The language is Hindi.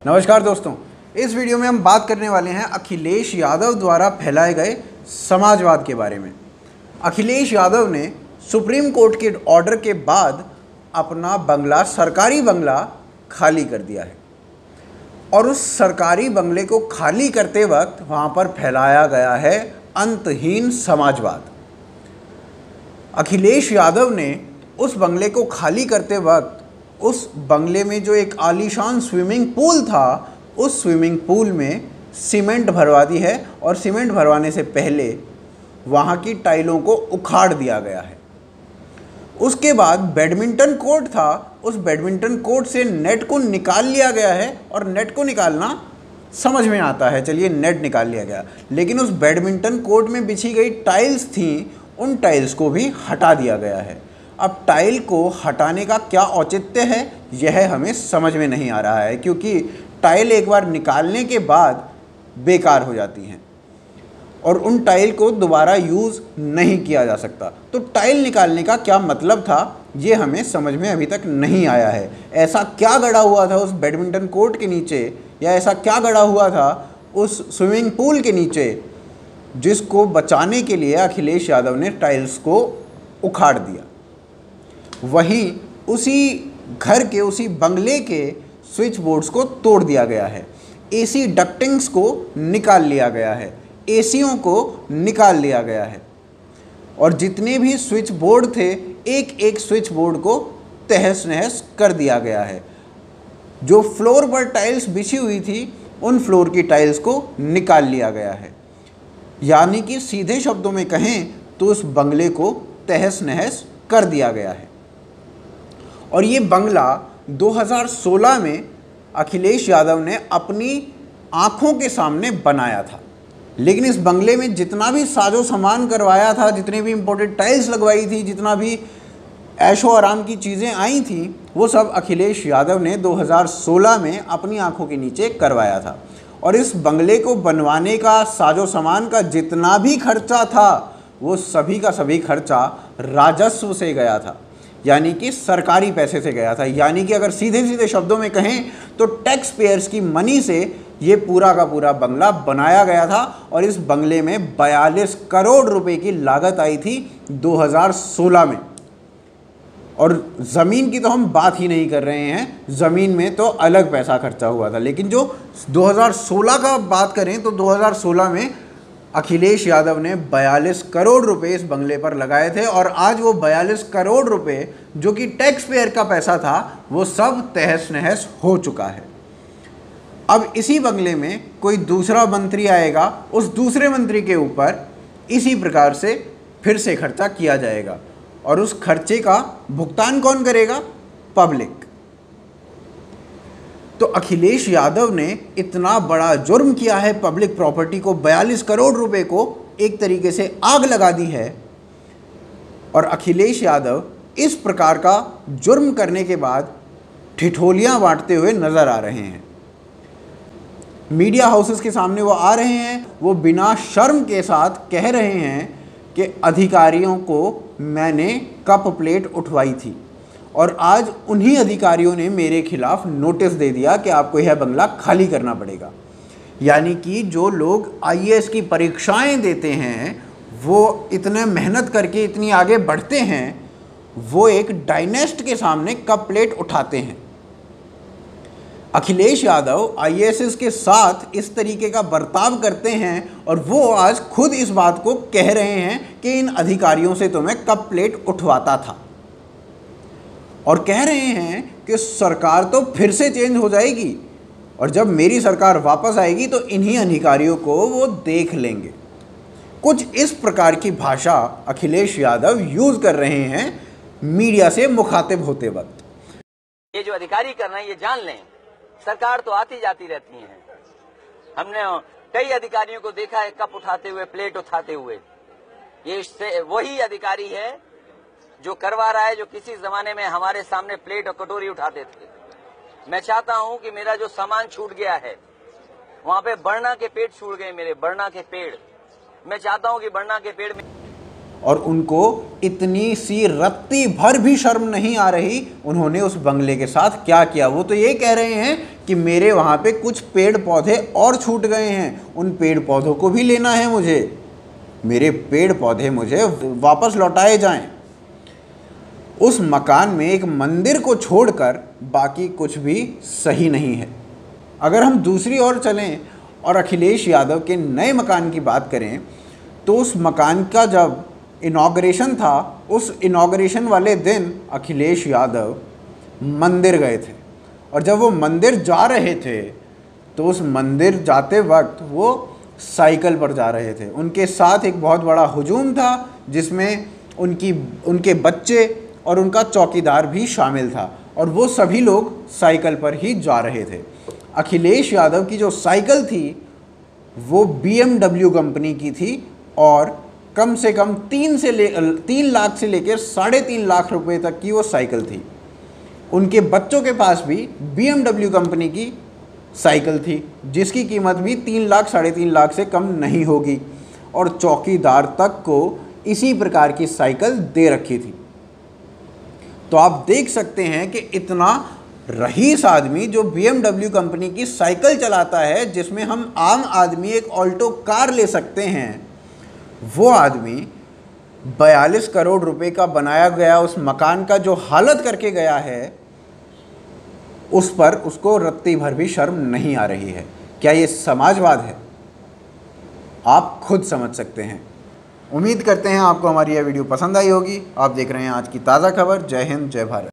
नमस्कार दोस्तों, इस वीडियो में हम बात करने वाले हैं अखिलेश यादव द्वारा फैलाए गए समाजवाद के बारे में। अखिलेश यादव ने सुप्रीम कोर्ट के ऑर्डर के बाद अपना बंगला, सरकारी बंगला खाली कर दिया है और उस सरकारी बंगले को खाली करते वक्त वहाँ पर फैलाया गया है अंतहीन समाजवाद। अखिलेश यादव ने उस बंगले को खाली करते वक्त उस बंगले में जो एक आलीशान स्विमिंग पूल था, उस स्विमिंग पूल में सीमेंट भरवा दी है और सीमेंट भरवाने से पहले वहाँ की टाइलों को उखाड़ दिया गया है। उसके बाद बैडमिंटन कोर्ट था, उस बैडमिंटन कोर्ट से नेट को निकाल लिया गया है और नेट को निकालना समझ में आता है, चलिए नेट निकाल लिया गया, लेकिन उस बैडमिंटन कोर्ट में बिछी गई टाइल्स थी, उन टाइल्स को भी हटा दिया गया है। अब टाइल को हटाने का क्या औचित्य है, यह हमें समझ में नहीं आ रहा है, क्योंकि टाइल एक बार निकालने के बाद बेकार हो जाती हैं और उन टाइल को दोबारा यूज़ नहीं किया जा सकता। तो टाइल निकालने का क्या मतलब था, ये हमें समझ में अभी तक नहीं आया है। ऐसा क्या गड़ा हुआ था उस बैडमिंटन कोर्ट के नीचे, या ऐसा क्या गड़ा हुआ था उस स्विमिंग पूल के नीचे, जिसको बचाने के लिए अखिलेश यादव ने टाइल्स को उखाड़ दिया। वहीं उसी घर के, उसी बंगले के स्विच बोर्ड्स को तोड़ दिया गया है, एसी डक्टिंग्स को निकाल लिया गया है, एसीओं को निकाल लिया गया है और जितने भी स्विच बोर्ड थे, एक एक स्विच बोर्ड को तहस नहस कर दिया गया है। जो फ्लोर पर टाइल्स बिछी हुई थी, उन फ्लोर की टाइल्स को निकाल लिया गया है। यानी कि सीधे शब्दों में कहें तो उस बंगले को तहस नहस कर दिया गया है। और ये बंगला 2016 में अखिलेश यादव ने अपनी आंखों के सामने बनाया था, लेकिन इस बंगले में जितना भी साजो सामान करवाया था, जितने भी इम्पोर्टेड टाइल्स लगवाई थी, जितना भी ऐशो आराम की चीज़ें आई थी, वो सब अखिलेश यादव ने 2016 में अपनी आंखों के नीचे करवाया था। और इस बंगले को बनवाने का, साजो सामान का जितना भी खर्चा था, वो सभी का सभी खर्चा राजस्व से गया था, यानी कि सरकारी पैसे से गया था। यानी कि अगर सीधे सीधे शब्दों में कहें तो टैक्स पेयर्स की मनी से ये पूरा का पूरा बंगला बनाया गया था और इस बंगले में 42 करोड़ रुपए की लागत आई थी 2016 में। और ज़मीन की तो हम बात ही नहीं कर रहे हैं, ज़मीन में तो अलग पैसा खर्चा हुआ था, लेकिन जो 2016 का बात करें तो 2016 में अखिलेश यादव ने 42 करोड़ रुपए इस बंगले पर लगाए थे और आज वो 42 करोड़ रुपए जो कि टैक्स पेयर का पैसा था, वो सब तहस नहस हो चुका है। अब इसी बंगले में कोई दूसरा मंत्री आएगा, उस दूसरे मंत्री के ऊपर इसी प्रकार से फिर से खर्चा किया जाएगा और उस खर्चे का भुगतान कौन करेगा? पब्लिक। तो अखिलेश यादव ने इतना बड़ा जुर्म किया है, पब्लिक प्रॉपर्टी को, 42 करोड़ रुपए को एक तरीके से आग लगा दी है। और अखिलेश यादव इस प्रकार का जुर्म करने के बाद ठिठोलियां बांटते हुए नजर आ रहे हैं। मीडिया हाउसेस के सामने वो आ रहे हैं, वो बिना शर्म के साथ कह रहे हैं कि अधिकारियों को मैंने कप प्लेट उठवाई थी और आज उन्हीं अधिकारियों ने मेरे खिलाफ नोटिस दे दिया कि आपको यह बंगला खाली करना पड़ेगा। यानी कि जो लोग आईएएस की परीक्षाएं देते हैं, वो इतने मेहनत करके इतनी आगे बढ़ते हैं, वो एक डायनेस्ट के सामने कप प्लेट उठाते हैं। अखिलेश यादव आईएएस के साथ इस तरीके का बर्ताव करते हैं और वो आज खुद इस बात को कह रहे हैं कि इन अधिकारियों से तो मैं कप प्लेट उठवाता था और कह रहे हैं कि सरकार तो फिर से चेंज हो जाएगी और जब मेरी सरकार वापस आएगी तो इन्हीं अधिकारियों को वो देख लेंगे। कुछ इस प्रकार की भाषा अखिलेश यादव यूज कर रहे हैं मीडिया से मुखातिब होते वक्त। ये जो अधिकारी कर रहे हैं, ये जान लें, सरकार तो आती जाती रहती है। हमने कई अधिकारियों को देखा है कप उठाते हुए, प्लेट उठाते हुए। ये वही अधिकारी है जो करवा रहा है, जो किसी जमाने में हमारे सामने प्लेट और कटोरी उठाते थे। मैं चाहता हूं कि मेरा जो सामान छूट गया है, वहां पे बरना के पेड़ छूट गए, मेरे बरना के पेड़। मैं चाहता हूं कि बरना के पेड़ में और उनको इतनी सी रत्ती भर भी शर्म नहीं आ रही उन्होंने उस बंगले के साथ क्या किया। वो तो ये कह रहे हैं कि मेरे वहाँ पे कुछ पेड़ पौधे और छूट गए हैं, उन पेड़ पौधों को भी लेना है मुझे, मेरे पेड़ पौधे मुझे वापस लौटाए जाएं। उस मकान में एक मंदिर को छोड़कर बाकी कुछ भी सही नहीं है। अगर हम दूसरी ओर चलें और अखिलेश यादव के नए मकान की बात करें तो उस मकान का जब इनॉग्रेशन था, उस इनॉग्रेशन वाले दिन अखिलेश यादव मंदिर गए थे और जब वो मंदिर जा रहे थे तो उस मंदिर जाते वक्त वो साइकिल पर जा रहे थे। उनके साथ एक बहुत बड़ा हुजूम था जिसमें उनके बच्चे और उनका चौकीदार भी शामिल था और वो सभी लोग साइकिल पर ही जा रहे थे। अखिलेश यादव की जो साइकिल थी वो BMW कंपनी की थी और कम से कम 3 लाख से लेकर 3.5 लाख रुपए तक की वो साइकिल थी। उनके बच्चों के पास भी BMW कंपनी की साइकिल थी जिसकी कीमत भी 3 लाख 3.5 लाख से कम नहीं होगी और चौकीदार तक को इसी प्रकार की साइकिल दे रखी थी। तो आप देख सकते हैं कि इतना रईस आदमी जो BMW कंपनी की साइकिल चलाता है जिसमें हम आम आदमी एक ऑल्टो कार ले सकते हैं, वो आदमी 42 करोड़ रुपए का बनाया गया उस मकान का जो हालत करके गया है उस पर उसको रत्ती भर भी शर्म नहीं आ रही है। क्या ये समाजवाद है? आप खुद समझ सकते हैं। उम्मीद करते हैं आपको हमारी यह वीडियो पसंद आई होगी। आप देख रहे हैं आज की ताज़ा खबर। जय हिंद, जय भारत।